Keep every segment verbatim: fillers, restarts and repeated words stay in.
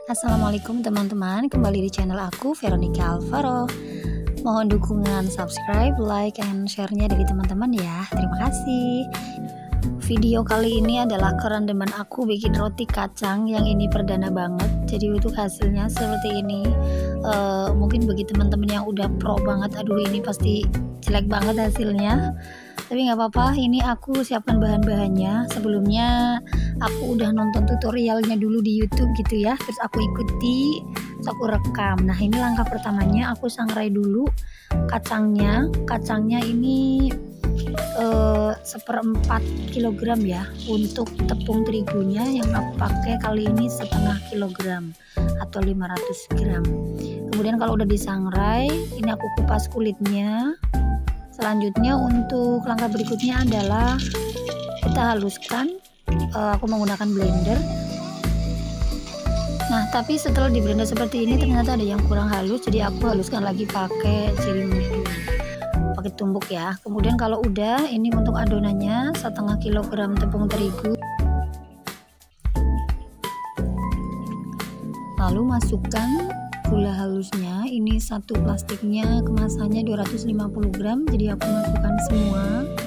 Assalamualaikum teman-teman, kembali di channel aku Veronica Alvaro. Mohon dukungan subscribe, like, and share-nya dari teman-teman ya. Terima kasih. Video kali ini adalah kerandeman aku bikin roti kacang. Yang ini perdana banget. Jadi untuk hasilnya seperti ini. uh, Mungkin bagi teman-teman yang udah pro banget, aduh ini pasti jelek banget hasilnya. Tapi nggak apa-apa, ini aku siapkan bahan-bahannya. Sebelumnya aku udah nonton tutorialnya dulu di YouTube gitu ya, terus aku ikuti, terus aku rekam. Nah ini langkah pertamanya, aku sangrai dulu kacangnya. Kacangnya ini eh, seperempat kilogram ya. Untuk tepung terigunya yang aku pakai kali ini setengah kilogram atau lima ratus gram. Kemudian kalau udah disangrai, ini aku kupas kulitnya. Selanjutnya untuk langkah berikutnya adalah kita haluskan. Uh, aku menggunakan blender. Nah tapi setelah di blender seperti ini ternyata ada yang kurang halus, jadi aku haluskan lagi pakai jeli pakai tumbuk ya. Kemudian kalau udah, ini untuk adonannya setengah kilogram tepung terigu. Lalu masukkan gula halusnya. Ini satu plastiknya kemasannya dua ratus lima puluh gram, jadi aku masukkan semua.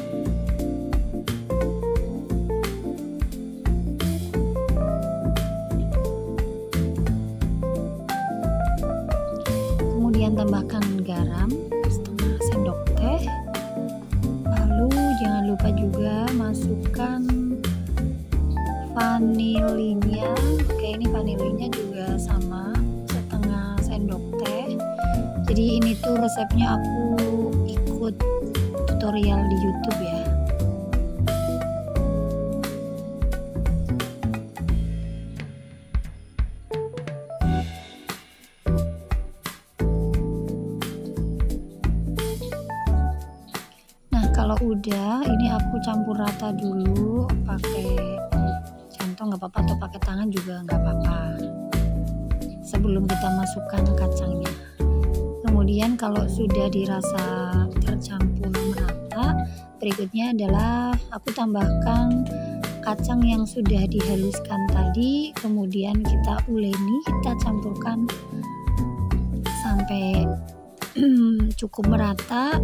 Kemudian tambahkan garam setengah sendok teh. Lalu jangan lupa juga masukkan vanilinya. Oke, ini vanilinya juga sama setengah sendok teh. Jadi ini tuh resepnya aku ikut tutorial di YouTube ya. Kalau udah, ini aku campur rata dulu pakai centong nggak apa-apa, atau pakai tangan juga nggak apa-apa, sebelum kita masukkan kacangnya. Kemudian kalau sudah dirasa tercampur merata, berikutnya adalah aku tambahkan kacang yang sudah dihaluskan tadi. Kemudian kita uleni, kita campurkan sampai cukup merata.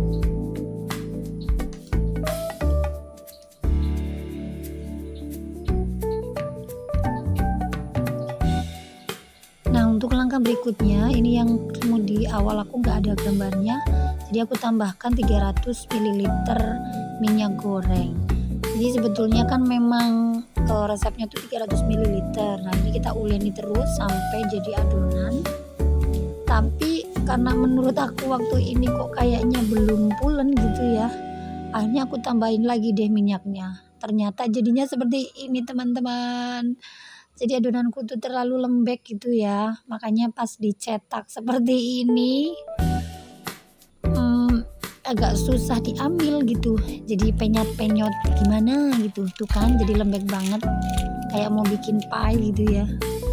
Untuk langkah berikutnya, ini yang di awal aku nggak ada gambarnya, jadi aku tambahkan tiga ratus mililiter minyak goreng. Jadi sebetulnya kan memang uh, resepnya tuh tiga ratus mililiter. Nah ini kita uleni terus sampai jadi adonan. Tapi karena menurut aku waktu ini kok kayaknya belum pulen gitu ya, akhirnya aku tambahin lagi deh minyaknya. Ternyata jadinya seperti ini teman-teman. Jadi adonanku tuh terlalu lembek gitu ya, makanya pas dicetak seperti ini hmm, agak susah diambil gitu. Jadi penyot-penyot gimana gitu tuh kan, jadi lembek banget kayak mau bikin pie gitu ya.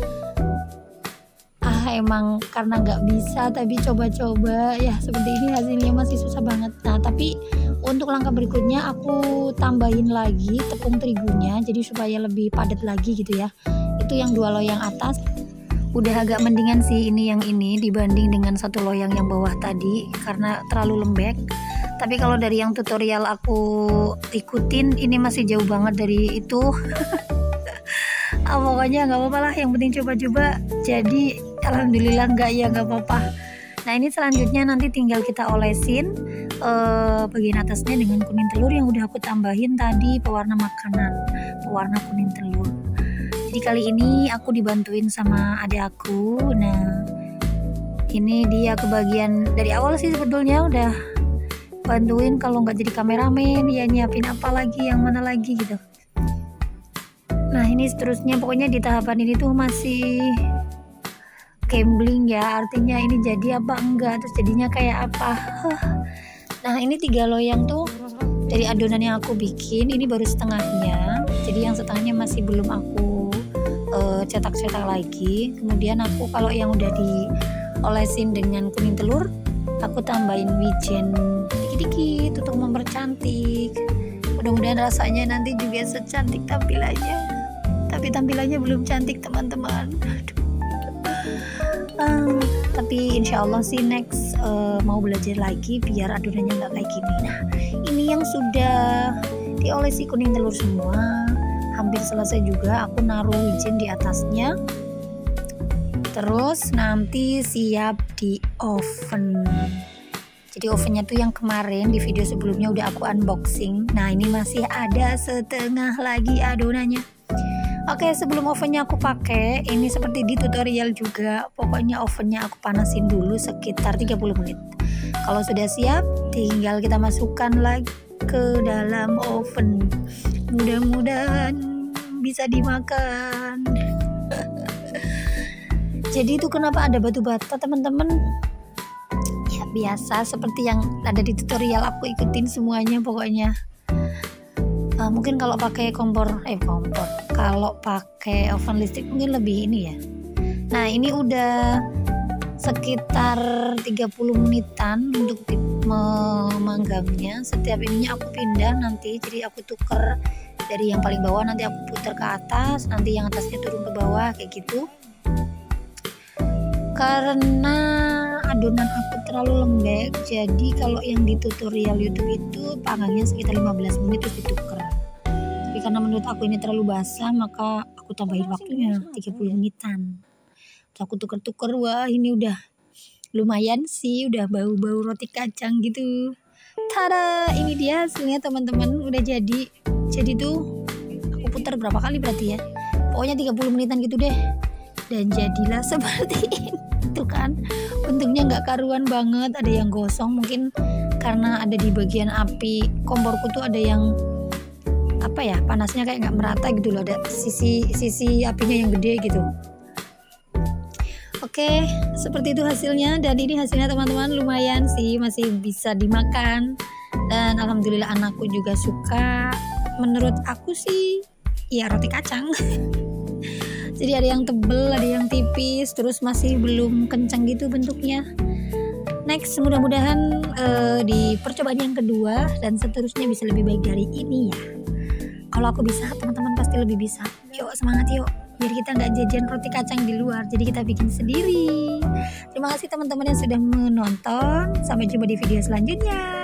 Ah emang karena nggak bisa, tapi coba-coba ya seperti ini hasilnya masih susah banget. Nah tapi untuk langkah berikutnya aku tambahin lagi tepung terigunya, jadi supaya lebih padat lagi gitu ya. Itu yang dua loyang atas udah agak mendingan sih ini yang ini dibanding dengan satu loyang yang bawah tadi karena terlalu lembek. Tapi kalau dari yang tutorial aku ikutin, ini masih jauh banget dari itu. Ah, pokoknya nggak apa-apa lah, yang penting coba-coba. Jadi alhamdulillah nggak ya nggak apa-apa. Nah ini selanjutnya nanti tinggal kita olesin uh, bagian atasnya dengan kuning telur yang udah aku tambahin tadi, pewarna makanan, pewarna kuning telur. Jadi kali ini aku dibantuin sama adik aku. Nah ini dia kebagian dari awal sih sebetulnya udah bantuin, kalau nggak jadi kameramen ya nyiapin apa lagi, yang mana lagi gitu. Nah ini seterusnya, pokoknya di tahapan ini tuh masih gambling ya, artinya ini jadi apa enggak, terus jadinya kayak apa. Nah ini tiga loyang tuh dari adonan yang aku bikin, ini baru setengahnya, jadi yang setengahnya masih belum aku uh, cetak-cetak lagi. Kemudian aku kalau yang udah diolesin dengan kuning telur, aku tambahin wijen dikit-dikit untuk mempercantik. Mudah-mudahan rasanya nanti juga secantik tampilannya, tapi tampilannya belum cantik teman-teman. Aduh. tapi insya Allah sih next uh, mau belajar lagi biar adonannya nggak kayak gini. Nah ini yang sudah diolesi kuning telur semua, hampir selesai juga. Aku naruh wijen di atasnya, terus nanti siap di oven. Jadi ovennya tuh yang kemarin di video sebelumnya udah aku unboxing. Nah ini masih ada setengah lagi adonannya. Oke, sebelum ovennya aku pakai, ini seperti di tutorial juga. Pokoknya ovennya aku panasin dulu sekitar tiga puluh menit. Kalau sudah siap, tinggal kita masukkan lagi ke dalam oven. Mudah-mudahan bisa dimakan. Jadi itu kenapa ada batu bata, teman-teman? Ya biasa seperti yang ada di tutorial, aku ikutin semuanya pokoknya. Uh, mungkin kalau pakai kompor, eh kompor, kalau pakai oven listrik mungkin lebih ini ya. Nah ini udah sekitar tiga puluh menitan untuk memanggangnya. Setiap ininya aku pindah nanti, jadi aku tuker dari yang paling bawah, nanti aku putar ke atas, nanti yang atasnya turun ke bawah kayak gitu. Karena adonan aku terlalu lembek, jadi kalau yang di tutorial YouTube itu panggangnya sekitar lima belas menit terus ditukar. Tapi karena menurut aku ini terlalu basah, maka aku tambahin waktunya tiga puluh menitan. Terus aku tuker-tuker, wah ini udah lumayan sih, udah bau-bau roti kacang gitu. Tada, ini dia hasilnya teman-teman, udah jadi. Jadi tuh aku putar berapa kali berarti ya, pokoknya tiga puluh menitan gitu deh. Dan jadilah seperti ini. Tuh kan bentuknya nggak karuan banget, ada yang gosong mungkin karena ada di bagian api komporku tuh ada yang apa ya, panasnya kayak nggak merata gitu loh, ada sisi sisi apinya yang gede gitu. Oke, seperti itu hasilnya, dan ini hasilnya teman-teman lumayan sih, masih bisa dimakan, dan alhamdulillah anakku juga suka. Menurut aku sih ya roti kacang. Jadi ada yang tebel, ada yang tipis, terus masih belum kencang gitu bentuknya. Next, mudah-mudahan uh, di percobaan yang kedua dan seterusnya bisa lebih baik dari ini ya. Kalau aku bisa, teman-teman pasti lebih bisa. Yuk semangat yuk, biar kita nggak jajan roti kacang di luar, jadi kita bikin sendiri. Terima kasih teman-teman yang sudah menonton. Sampai jumpa di video selanjutnya.